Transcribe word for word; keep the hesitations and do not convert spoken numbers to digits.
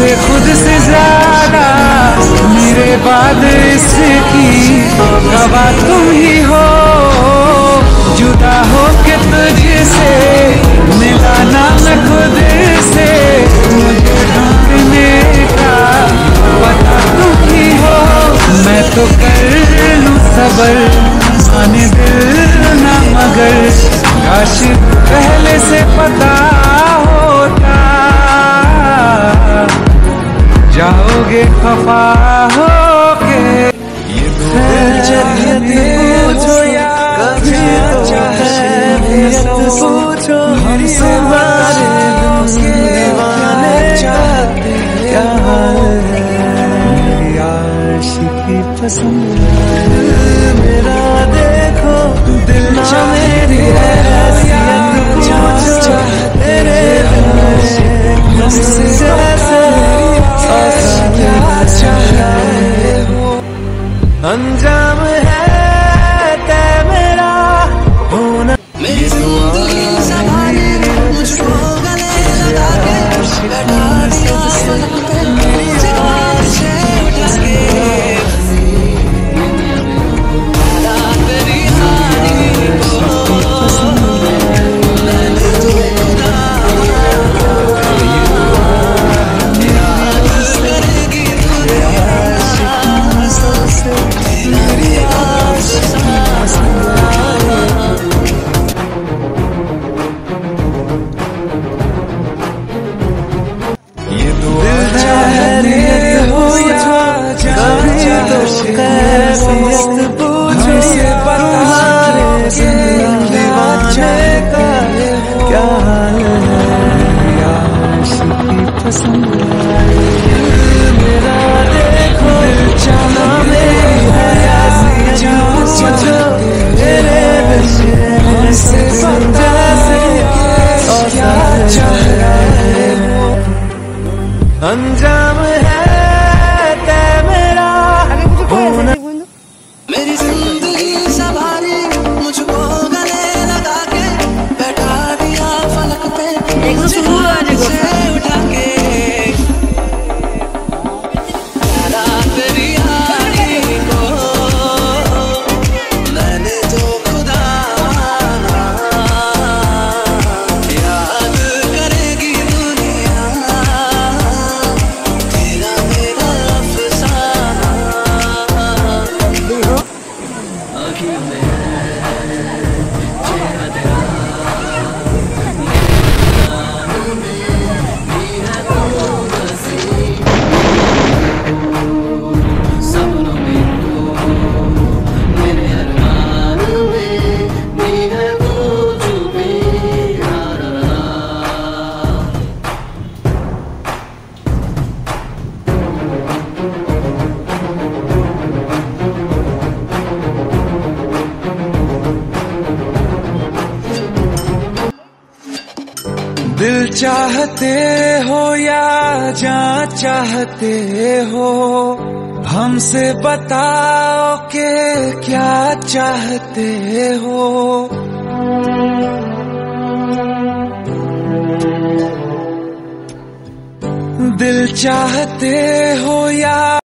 मुझे खुद से ज्यादा मेरे बाद इसकी गवाह तुम ही हो। जुदा हो के तुझसे मिला ना मैं खुद से, मुझे ढूंढने का पता तुम ही हो। मैं तो कर लूं सबर माने दिल ना मगर, काश पहले से पता होता जाओगे खफा होके। ये पूछो या कभी पूछो हमसे बारे दीवाने चाहते क्या हाल है। मेरी आशिकी पसंद मेरा देखो दिल ना मेरी हैसियत पूछो तेरे हमसे जैसे अंजाम है तय मेरा होना। मेरी जिंदगी सवारी मुझको गले लगा के बैठा दिया पलक पे, मुझे हाथ से उठा के रात तेरी हानी को मैंने तो खुदा करेगी ये तो दिल हो या कैफियत पूछो तुम्हारे दीवाने का क्या हाल है। आशिकी पसंद मेरा देखो दिल चाहा मेरी हैसियत पूछो तेरे से बंदा से क्या चाह रहे हो। अंजाम है तय मेरा होना। मेरी जिंदगी सवारी मुझको गले लगा के बैठा दिया फलक पे, मुझे हाथ से उठा के रात तेरी हानी को मैंने तो खुदा याद करेगी दुनिया तेरा मेरा अफसाना। आँखों में चेहरा तेरा सपनों में तो मेरे अरमान में नी है तू चुपी रहा। दिल चाहते हो या जान चाहते हो, हमसे बताओ के क्या चाहते हो। दिल चाहते हो या